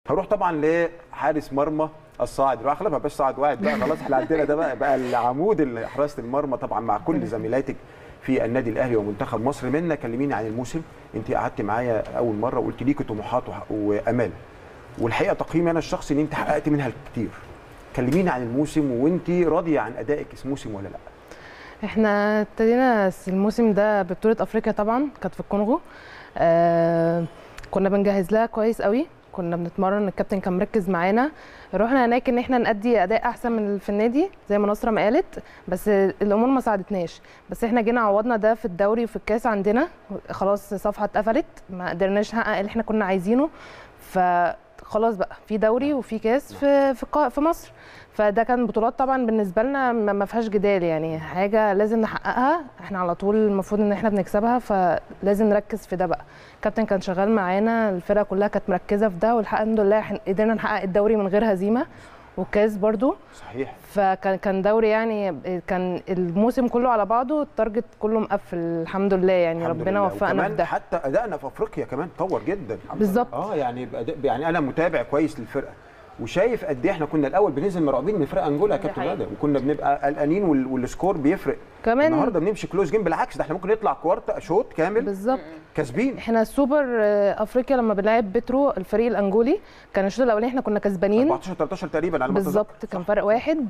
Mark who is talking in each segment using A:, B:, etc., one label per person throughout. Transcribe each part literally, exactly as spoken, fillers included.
A: هروح طبعا لحارس مرمى الصاعد، خلاص ما بقاش صاعد واحد بقى، خلاص احنا عندنا ده بقى بقى العمود حراسه المرمى طبعا مع كل زميلاتك في النادي الاهلي ومنتخب مصر. منا كلميني عن الموسم، انت قعدت معايا اول مره وقلت ليكي طموحات وامال، والحقيقه تقييمي انا الشخصي ان انت حققت منها الكثير. كلميني عن الموسم وانت راضيه عن ادائك الموسم ولا لا؟
B: احنا ابتدينا الموسم ده ببطوله افريقيا، طبعا كانت في الكونغو. آه كنا بنجهز لها كويس قوي، كنا بنتمرن، الكابتن كان مركز معانا. رحنا هناك ان احنا نأدي اداء احسن من في النادي زي ما نصرة ما قالت، بس الامور ما ساعدتناش. بس احنا جينا عوضنا ده في الدوري وفي الكاس، عندنا خلاص صفحه اتقفلت، ما قدرناش نحقق اللي احنا كنا عايزينه. فخلاص بقى في دوري وفي كاس في في في مصر، فده كان بطولات طبعا بالنسبه لنا ما فيهاش جدال، يعني حاجه لازم نحققها، احنا على طول المفروض ان احنا بنكسبها، فلازم نركز في ده بقى. الكابتن كان شغال معانا، الفرقه كلها كانت مركزه في ده، والحمد لله قدرنا نحقق الدوري من غير هزيمه، والكاس برضو
A: صحيح.
B: فكان كان دوري، يعني كان الموسم كله على بعضه التارجت كله مقفل الحمد لله، يعني
A: الحمد
B: ربنا
A: لله.
B: وفقنا في ده.
A: حتى ادائنا في افريقيا كمان اتطور جدا
B: بالظبط.
A: اه يعني يعني انا متابع كويس للفرقه وشايف قد ايه احنا كنا الاول بننزل مرعوبين من فرق انجولا يا كابتن غاده، وكنا بنبقى قلقانين والسكور بيفرق.
B: كمان
A: النهارده بنمشي كلوز جيم، بالعكس ده احنا ممكن نطلع كوارت شوط كامل
B: بالظبط
A: كاسبين.
B: احنا السوبر افريقيا لما بنلعب بترو الفريق الانجولي، كان الشوط الاولاني احنا كنا كسبانين
A: أربعتاشر تلتاشر تقريبا على ما
B: بالظبط، كان فرق واحد.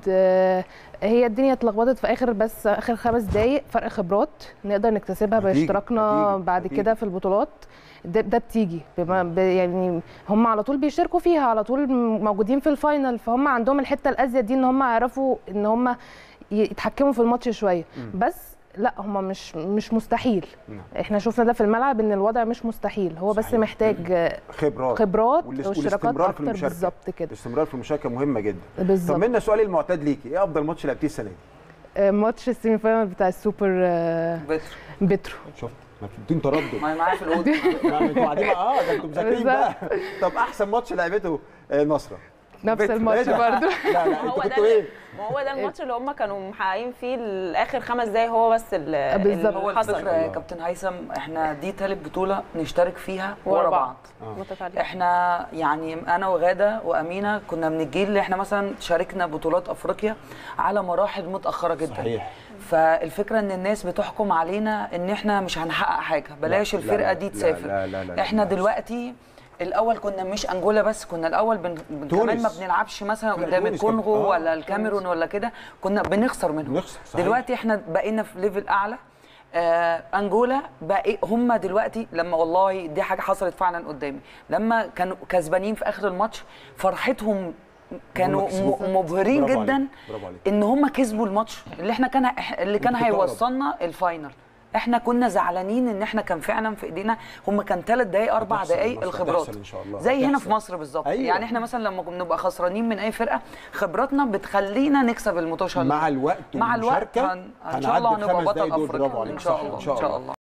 B: هي الدنيا اتلخبطت في اخر، بس اخر خمس دقائق فرق خبرات نقدر نكتسبها باشتراكنا بعد كده في البطولات. ده, ده بتيجي يعني هم على طول بيشاركوا فيها، على طول موجودين في الفاينل، فهم عندهم الحته الازيد دي ان هم يعرفوا ان هم يتحكموا في الماتش شويه. بس لا، هم مش مش مستحيل. م. احنا شفنا ده في الملعب ان الوضع مش مستحيل، هو صحيح. بس محتاج
A: خبرات
B: خبرات واشتراكات اكتر. بالظبط كده،
A: الاستمرار في المشاركه مهمه جدا.
B: بالظبط.
A: طب منا سؤالي المعتاد ليكي، ايه افضل ماتش لعبتيه السنه
B: دي؟ ماتش السيمي فاينل بتاع السوبر
C: بترو
B: بترو
A: شفت ما بدون تردد
C: ما معايا في الاوضه
A: انتوا قاعدين اه ده انتوا مذاكرين بقى. طب احسن ماتش لعبته نصرة؟
B: نفس الماتش برضه.
A: لا لا انتوا كنتوا ايه؟
D: ما هو ده الماتش اللي هم كانوا محققين فيه الاخر خمس دقايق، هو بس اللي
C: هو حصل. يا كابتن هيثم احنا دي ثالث بطوله نشترك فيها ورا بعض. آه. احنا يعني انا وغاده وامينه كنا من الجيل اللي احنا مثلا شاركنا بطولات افريقيا على مراحل متاخره جدا.
A: صحيح.
C: فالفكره ان الناس بتحكم علينا ان احنا مش هنحقق حاجه، بلاش لا الفرقه لا دي تسافر.
A: لا لا لا لا
C: احنا
A: لا
C: دلوقتي الاول كنا مش انجولا بس، كنا الاول بن... كمان ما بنلعبش مثلا قدام الكونغو آه. ولا الكاميرون ولا كده، كنا بنخسر منهم. دلوقتي احنا بقينا في ليفل اعلى. آه انجولا بقى هم دلوقتي، لما والله دي حاجه حصلت فعلا قدامي، لما كانوا كسبانين في اخر الماتش فرحتهم كانوا مبهرين جدا ان هم كسبوا الماتش اللي احنا كان اللي كان هيوصلنا الفاينل. احنا كنا زعلانين ان احنا كان فعلا في ايدينا، هم كان ثلاث دقائق اربع دقائق الخبرات زي هنا في مصر بالظبط. أيوة. يعني احنا مثلا لما بنبقى خسرانين من اي فرقه خبراتنا بتخلينا نكسب المطوشه
A: مع الوقت
C: مع الوقت ان شاء الله هنبقى بطل افريقيا ان شاء الله ان شاء الله.